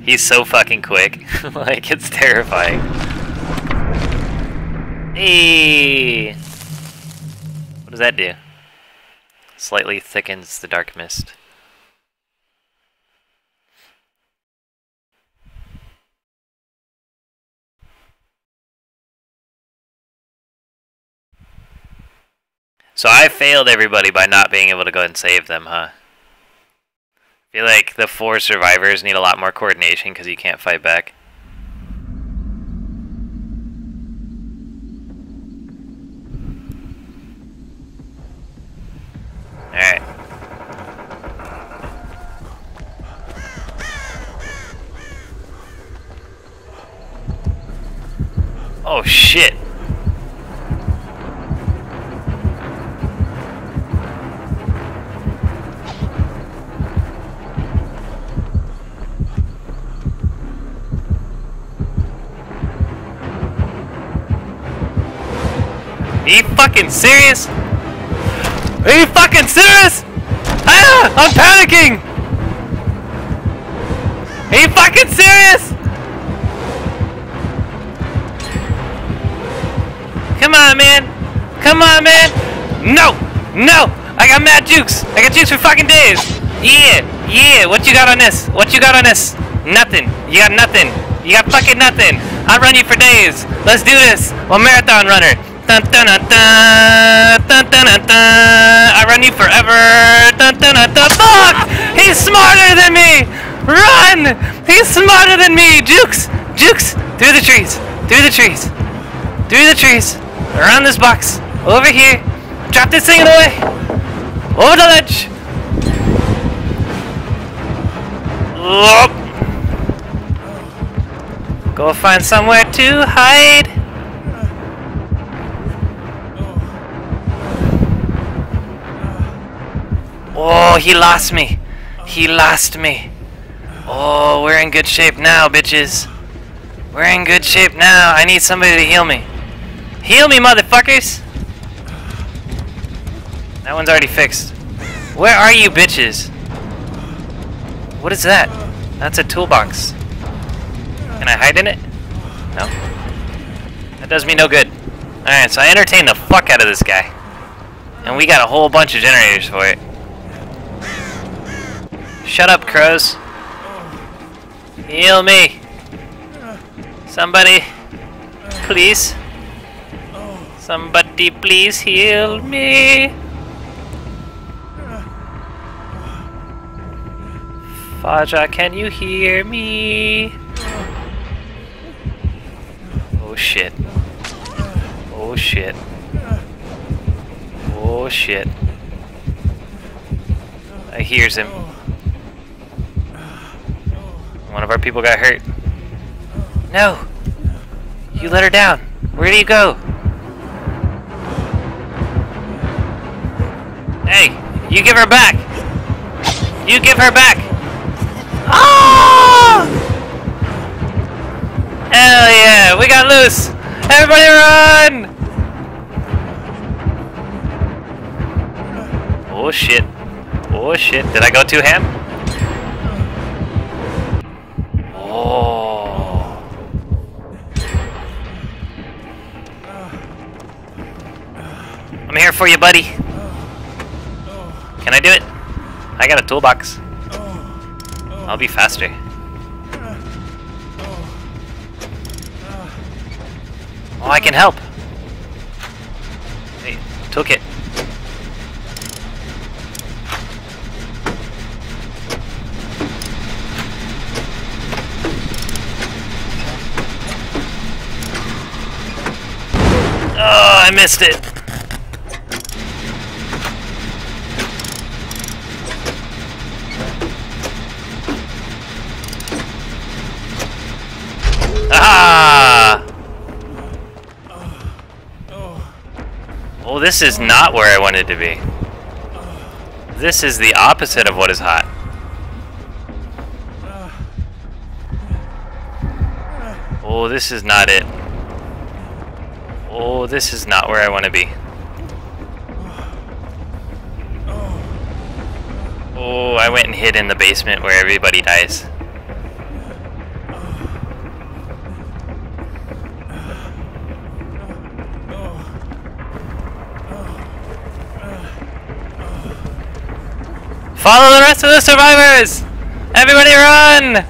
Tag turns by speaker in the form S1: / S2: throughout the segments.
S1: He's so fucking quick. Like, it's terrifying. Hey! What does that do? Slightly thickens the dark mist. So I failed everybody by not being able to go and save them, huh? I feel like the 4 survivors need a lot more coordination because you can't fight back. Alright. Oh shit! Are you fucking serious? Are you fucking serious? Ah! I'm panicking! Are you fucking serious? Come on, man! Come on, man! No! No! I got mad jukes! I got jukes for fucking days! Yeah! Yeah! What you got on this? What you got on this? Nothing! You got nothing! You got fucking nothing! I'll run you for days! Let's do this! I'm a marathon runner! Dun, dun, dun, dun, dun, dun, dun, dun. I run you forever. Dun, dun, dun, dun. Fuck! He's smarter than me! Run! He's smarter than me! Jukes! Jukes! Through the trees! Through the trees! Through the trees! Around this box! Over here! Drop this thing away! Over the ledge! Whoop. Go find somewhere to hide! Oh, he lost me. He lost me. Oh, we're in good shape now, bitches. We're in good shape now. I need somebody to heal me. Heal me, motherfuckers! That one's already fixed. Where are you, bitches? What is that? That's a toolbox. Can I hide in it? No. That does me no good. Alright, so I entertained the fuck out of this guy. And we got a whole bunch of generators for it. Shut up, crows. Heal me. Somebody, please. Somebody, please heal me. Faja, can you hear me? Oh shit. Oh shit. Oh shit. I hears him. One of our people got hurt. No! You let her down. Where do you go? Hey! You give her back! You give her back! Ah! Hell yeah! We got loose! Everybody run! Oh shit. Oh shit. Did I go too ham? Oh. I'm here for you, buddy. Can I do it? I got a toolbox. I'll be faster. Oh, I can help. Hey, toolkit. Oh, I missed it. Ah! Oh, this is not where I wanted to be. This is the opposite of what is hot. Oh, this is not it. Oh, this is not where I want to be. Oh, I went and hid in the basement where everybody dies. Follow the rest of the survivors! Everybody run!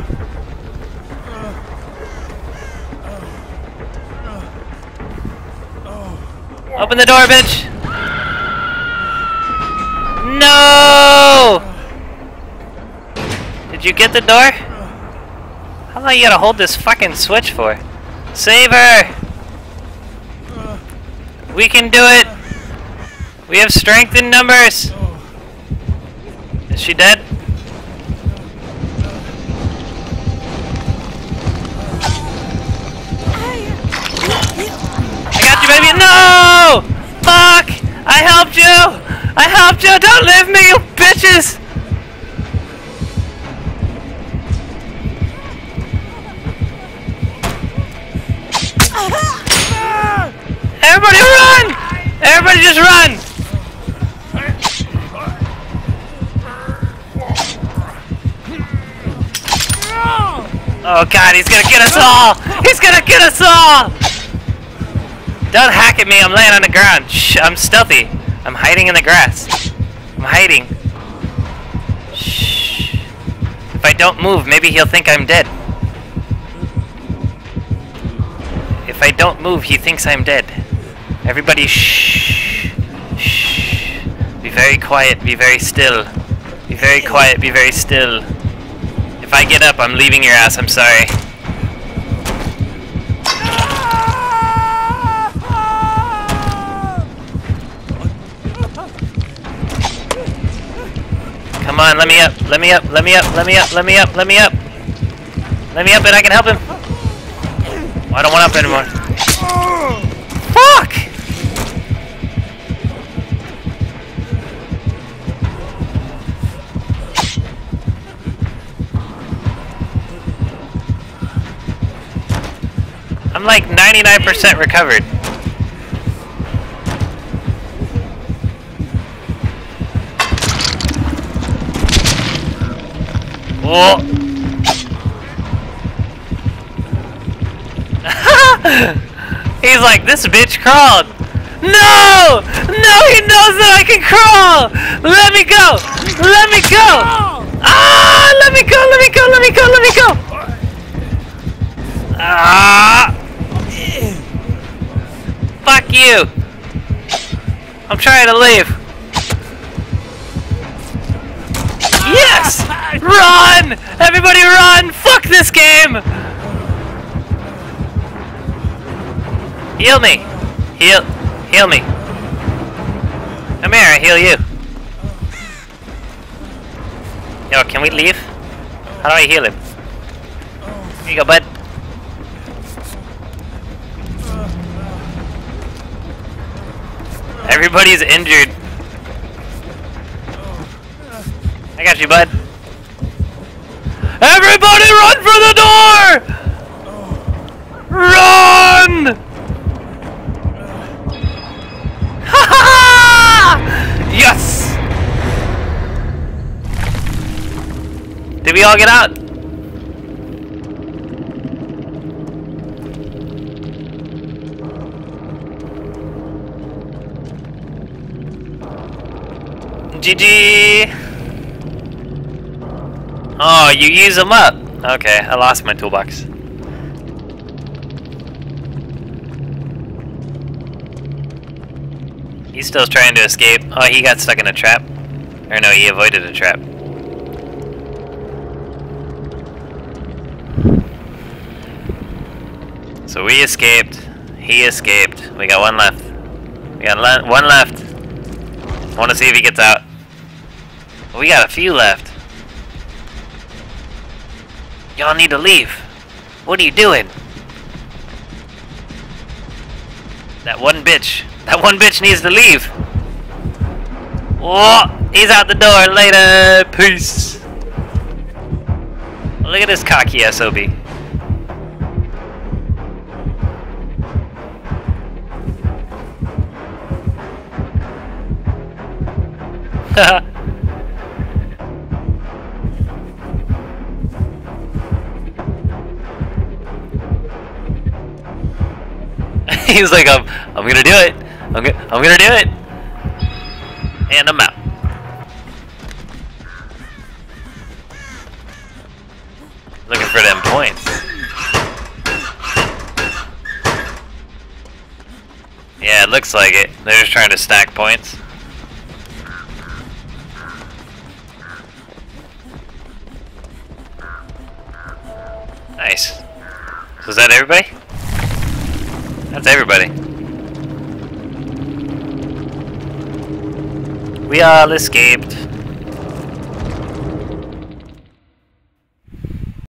S1: Open the door, bitch! No! Did you get the door? How long you gotta hold this fucking switch for? Save her! We can do it! We have strength in numbers! Is she dead? I got you, baby! No! Fuck! I helped you! I helped you! Don't leave me, you bitches! Everybody run! Everybody just run! Oh god, he's gonna get us all! He's gonna get us all! Don't hack at me, I'm laying on the ground. Shh, I'm stealthy. I'm hiding in the grass. I'm hiding. Shh. If I don't move, maybe he'll think I'm dead. If I don't move, he thinks I'm dead. Everybody shh. Shh. Be very quiet, be very still. Be very quiet, be very still. If I get up, I'm leaving your ass, I'm sorry. Come on, let me up, let me up, let me up, let me up, let me up, let me up. Let me up and I can help him. Oh, I don't want up anymore. Fuck! I'm like 99% recovered. Whoa. He's like, this bitch crawled. No! No, he knows that I can crawl! Let me go! Let me go! Ah! Let me go! Let me go! Let me go! Let me go! Ah! Fuck you! I'm trying to leave. Yes! Run! Everybody run! Fuck this game! Heal me! Heal me. Come here, I heal you. Yo, can we leave? How do I heal him? Here you go, bud. Everybody's injured. I got you, bud. Everybody run for the door! Run! Ha ha ha! Yes! Did we all get out? GG! Oh, you use them up! Okay, I lost my toolbox. He's still trying to escape. Oh, he got stuck in a trap. Or no, he avoided a trap. So we escaped. He escaped. We got one left. We got one left. I want to see if he gets out. We got a few left. Y'all need to leave. What are you doing? That one bitch needs to leave. Oh, he's out the door. Later. Peace. Look at this cocky SOB. He's like, I'm gonna do it. I'm gonna do it. And I'm out. Looking for them points. Yeah, it looks like it. They're just trying to stack points. Nice. So is that everybody? That's everybody. We all escaped.